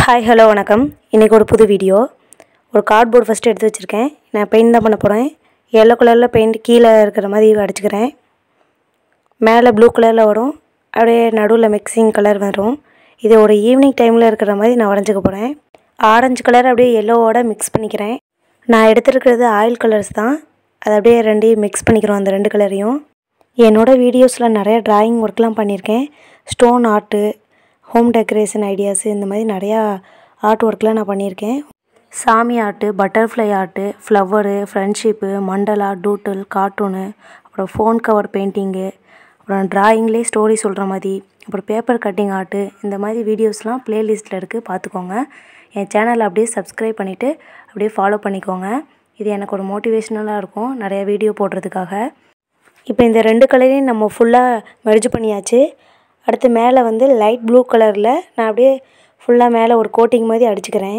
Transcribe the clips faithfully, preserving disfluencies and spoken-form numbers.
Hi hello வணக்கம். இன்றைக்கி ஒரு புது வீடியோ. ஒரு கார்ட்போர்டு ஃபஸ்ட்டு எடுத்து வச்சுருக்கேன். நான் பெயிண்ட் தான் பண்ண போகிறேன். எல்லோ கலரில் பெயிண்ட் கீழே இருக்கிற மாதிரி அடிச்சுக்கிறேன். மேலே ப்ளூ கலரில் வரும், அப்படியே நடுவில் மிக்சிங் கலர் வரும். இது ஒரு ஈவினிங் டைமில் இருக்கிற மாதிரி நான் வரைஞ்சிக்க போகிறேன். ஆரஞ்சு கலர் அப்படியே எல்லோவோட மிக்ஸ் பண்ணிக்கிறேன். நான் எடுத்துருக்கிறது ஆயில் கலர்ஸ் தான். அதை அப்படியே ரெண்டையும் மிக்ஸ் பண்ணிக்கிறோம், அந்த ரெண்டு கலரையும். என்னோடய வீடியோஸில் நிறைய ட்ராயிங் ஒர்க்லாம் பண்ணியிருக்கேன். Stone art, home decoration ideas, இந்த மாதிரி நிறையா ஆர்ட் ஒர்க்லாம் நான் பண்ணியிருக்கேன். சாமி art, butterfly art, flower, friendship, mandala, doodle, cartoon, அப்புறம் ஃபோன் கவர் பெயிண்டிங்கு, அப்புறம் ட்ராயிங்லேயே ஸ்டோரி சொல்கிற மாதிரி, அப்புறம் பேப்பர் கட்டிங் ஆர்ட்டு, இந்த மாதிரி வீடியோஸ்லாம் ப்ளேலிஸ்ட்டில் இருக்குது, பார்த்துக்கோங்க. என் சேனலை அப்படியே சப்ஸ்கிரைப் பண்ணிவிட்டு அப்படியே ஃபாலோ பண்ணிக்கோங்க. இது எனக்கு ஒரு மோட்டிவேஷ்னலாக இருக்கும் நிறையா வீடியோ போடுறதுக்காக. இப்போ இந்த ரெண்டு கலரையும் நம்ம ஃபுல்லாக மெர்ஜ் பண்ணியாச்சு. அடுத்து மேலே வந்து லைட் ப்ளூ கலரில் நான் அப்படியே ஃபுல்லாக மேலே ஒரு கோட்டிங் மாதிரி அடிச்சுக்கிறேன்.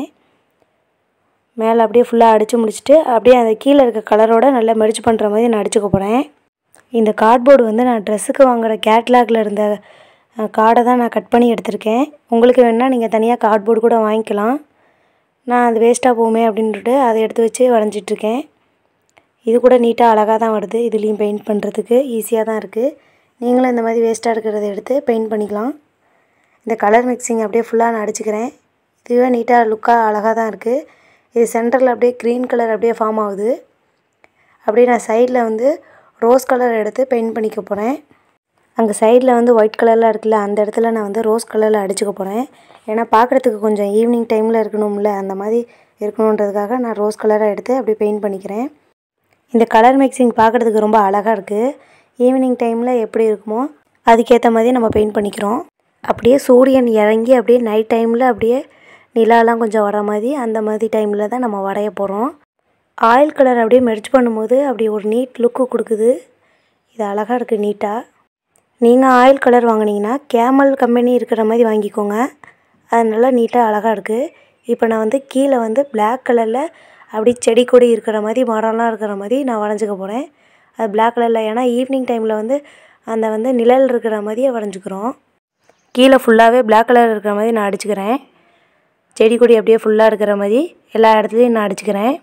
மேலே அப்படியே ஃபுல்லாக அடித்து முடிச்சுட்டு அப்படியே அந்த கீழே இருக்க கலரோட நல்லா மெர்ஜ் பண்ணுற மாதிரி நான் அடிச்சுக்க போகிறேன். இந்த கார்ட்போர்டு வந்து நான் ட்ரெஸ்ஸுக்கு வாங்குகிற கேட்லாகில் இருந்த கார்டை தான் நான் கட் பண்ணி எடுத்திருக்கேன். உங்களுக்கு வேணால் நீங்கள் தனியாக கார்ட்போர்டு கூட வாங்கிக்கலாம். நான் அது வேஸ்ட்டாக போகுமே அப்படின்ட்டு அதை எடுத்து வச்சு வரைஞ்சிட்ருக்கேன். இது கூட நீட்டாக அழகாக தான் வருது. இதுலேயும் பெயிண்ட் பண்ணுறதுக்கு ஈஸியாக தான் இருக்குது. நீங்களும் இந்த மாதிரி வேஸ்ட்டாக இருக்கிறத எடுத்து பெயிண்ட் பண்ணிக்கலாம். இந்த கலர் மிக்சிங் அப்படியே ஃபுல்லாக நான் அடிச்சுக்கிறேன். இதுவே நீட்டாக லுக்காக அழகாக தான் இருக்குது. இது சென்டரில் அப்படியே க்ரீன் கலர் அப்படியே ஃபார்ம் ஆகுது. அப்படியே நான் சைடில் வந்து ரோஸ் கலர் எடுத்து பெயிண்ட் பண்ணிக்க போகிறேன். அங்கே சைடில் வந்து ஒயிட் கலரில் இருக்குல்ல, அந்த இடத்துல நான் வந்து ரோஸ் கலரில் அடிச்சுக்க போகிறேன். ஏன்னா பார்க்குறதுக்கு கொஞ்சம் ஈவினிங் டைமில் இருக்கணும்ல, அந்த மாதிரி இருக்கணுன்றதுக்காக நான் ரோஸ் கலராக எடுத்து அப்படியே பெயிண்ட் பண்ணிக்கிறேன். இந்த கலர் மிக்சிங் பார்க்குறதுக்கு ரொம்ப அழகாக இருக்குது. ஈவினிங் டைமில் எப்படி இருக்குமோ அதுக்கேற்ற மாதிரி நம்ம பெயிண்ட் பண்ணிக்கிறோம். அப்படியே சூரியன் இறங்கி அப்படியே நைட் டைமில் அப்படியே நிலாலாம் கொஞ்சம் வர மாதிரி, அந்த மாதிரி டைமில் தான் நம்ம வரைய போகிறோம். ஆயில் கலர் அப்படியே மெர்ஜ் பண்ணும்போது அப்படி ஒரு நீட் லுக்கு கொடுக்குது. இது அழகாக இருக்குது நீட்டாக. நீங்கள் ஆயில் கலர் வாங்கினீங்கன்னா கேமல் கம்பெனி இருக்கிற மாதிரி வாங்கிக்கோங்க. அது நல்லா நீட்டாக அழகாக இருக்குது. இப்போ நான் வந்து கீழே வந்து பிளாக் கலரில் அப்படி செடி கொடி இருக்கிற மாதிரி, மரம்லாம் இருக்கிற மாதிரி நான் வரைஞ்சிக்க போகிறேன். அது பிளாக் கலரில், ஏன்னா ஈவினிங் டைமில் வந்து அந்த வந்து நிழல் இருக்கிற மாதிரியே வரைஞ்சிக்கிறோம். கீழே ஃபுல்லாகவே பிளாக் கலர் இருக்கிற மாதிரி நான் அடிச்சுக்கிறேன். செடி கொடி அப்படியே ஃபுல்லாக இருக்கிற மாதிரி எல்லா இடத்துலையும் நான் அடிச்சுக்கிறேன்.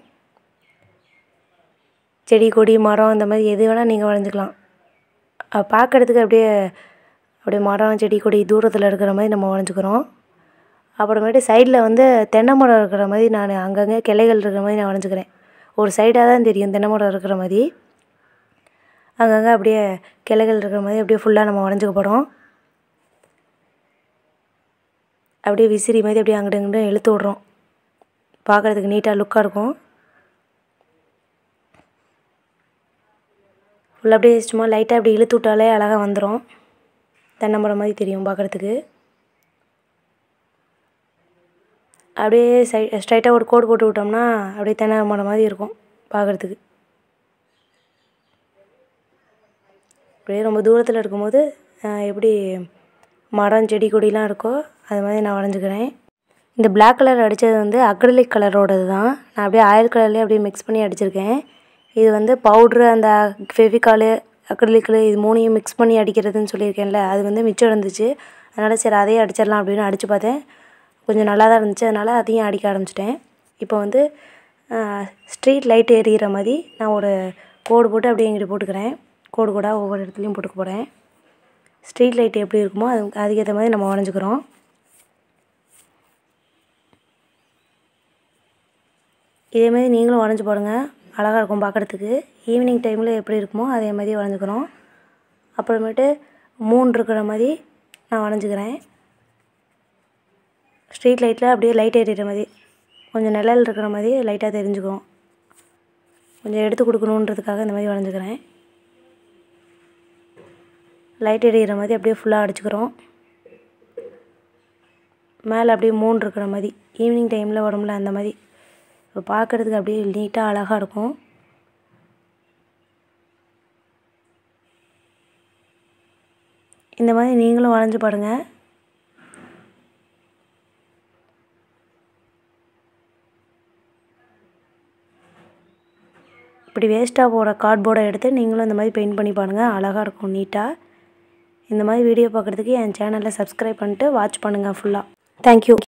செடி கொடி மரம் இந்த மாதிரி எது வேணால் நீங்கள் வரைஞ்சிக்கலாம். பார்க்குறதுக்கு அப்படியே அப்படியே மரம் செடி கொடி தூரத்தில் இருக்கிற மாதிரி நம்ம வரைஞ்சிக்கிறோம். அப்புறமேட்டு சைடில் வந்து தென்னை மரம் இருக்கிற மாதிரி நான் அங்கங்கே கிளைகள் இருக்கிற மாதிரி நான் வரைஞ்சிக்கிறேன். ஒரு சைடாக தான் தெரியும் தென்னை மரம் இருக்கிற மாதிரி. அங்கங்கே அப்படியே கிளைகள் இருக்கிற மாதிரி அப்படியே ஃபுல்லாக நம்ம வரைஞ்சிக்க போகிறோம். அப்படியே விசிறி மாதிரி அப்படியே அங்கிட்டு இங்கிட்டு இழுத்து விட்றோம். பார்க்குறதுக்கு நீட்டாக லுக்காக இருக்கும். ஃபுல்லாக அப்படியே சும்மா லைட்டாக அப்படி இழுத்து விட்டாலே அழகாக வந்துடும். தென்னை மரம் மாதிரி தெரியும் பார்க்குறதுக்கு. அப்படியே சை ஸ்ட்ரைட்டாக ஒரு கோடு போட்டு விட்டோம்னா அப்படியே தென்னை மரம் மாதிரி இருக்கும் பார்க்குறதுக்கு. அப்படியே ரொம்ப தூரத்தில் இருக்கும்போது எப்படி மரம் செடி கொடிலாம் இருக்கோ அது மாதிரி நான் வரைஞ்சிக்கிறேன். இந்த பிளாக் கலர் அடித்தது வந்து அக்ரிலிக் கலரோடது தான். நான் அப்படியே ஆயில் கலர்லேயே அப்படியே மிக்ஸ் பண்ணி அடிச்சிருக்கேன். இது வந்து பவுட்ரு, அந்த ஃபெவிகாலு, அக்ரிலிக்கு, இது மூணையும் மிக்ஸ் பண்ணி அடிக்கிறதுன்னு சொல்லியிருக்கேன்ல, அது வந்து மிச்சம் இருந்துச்சு. அதனால் சரி அதையே அடிச்சிடலாம் அப்படின்னு அடித்து பார்த்தேன். கொஞ்சம் நல்லா தான் இருந்துச்சு. அதனால் அதையும் அடிக்க ஆரம்பிச்சிட்டேன். இப்போ வந்து ஸ்ட்ரீட் லைட் எரியிற மாதிரி நான் ஒரு கோடு போட்டு அப்படியே இங்கிட்டு போட்டுக்கிறேன். கோடு கோடாக ஒவ்வொரு இடத்துலையும் போட்டுக்க போகிறேன். ஸ்ட்ரீட் லைட் எப்படி இருக்குமோ அது அதுக்கேற்ற மாதிரி நம்ம வரைஞ்சிக்கிறோம். இதேமாதிரி நீங்களும் வரைஞ்சி போடுங்க, அழகாக இருக்கும் பார்க்குறதுக்கு. ஈவினிங் டைமில் எப்படி இருக்குமோ அதே மாதிரி வரைஞ்சிக்கிறோம். அப்புறமேட்டு மூன் இருக்கிற மாதிரி நான் வரைஞ்சிக்கிறேன். ஸ்ட்ரீட் லைட்டில் அப்படியே லைட் எரியிற மாதிரி, கொஞ்சம் நிழல் இருக்கிற மாதிரி லைட்டாக தெரிஞ்சுக்கும். கொஞ்சம் எடுத்து கொடுக்கணுன்றதுக்காக இந்த மாதிரி வரைஞ்சிக்கிறேன். லைட் எரியிற மாதிரி அப்படியே ஃபுல்லாக அடிச்சுக்கிறோம். மேலே அப்படியே மூன் இருக்கிற மாதிரி ஈவினிங் டைமில் வரும்ல, அந்த மாதிரி இப்போ பார்க்குறதுக்கு அப்படியே நீட்டாக அழகாக இருக்கும். இந்த மாதிரி நீங்களும் வரைஞ்சி பாருங்க. இப்படி வேஸ்ட்டாக போகிற கார்ட்போர்டை எடுத்து நீங்களும் இந்த மாதிரி பெயிண்ட் பண்ணி பாருங்கள், அழகாக இருக்கும் நீட்டாக. இந்த மாதிரி வீடியோ பார்க்குறதுக்கு என் சேனலை சப்ஸ்கிரைப் பண்ணிட்டு வாட்ச் பண்ணுங்கள் ஃபுல்லாக. தேங்க்யூ.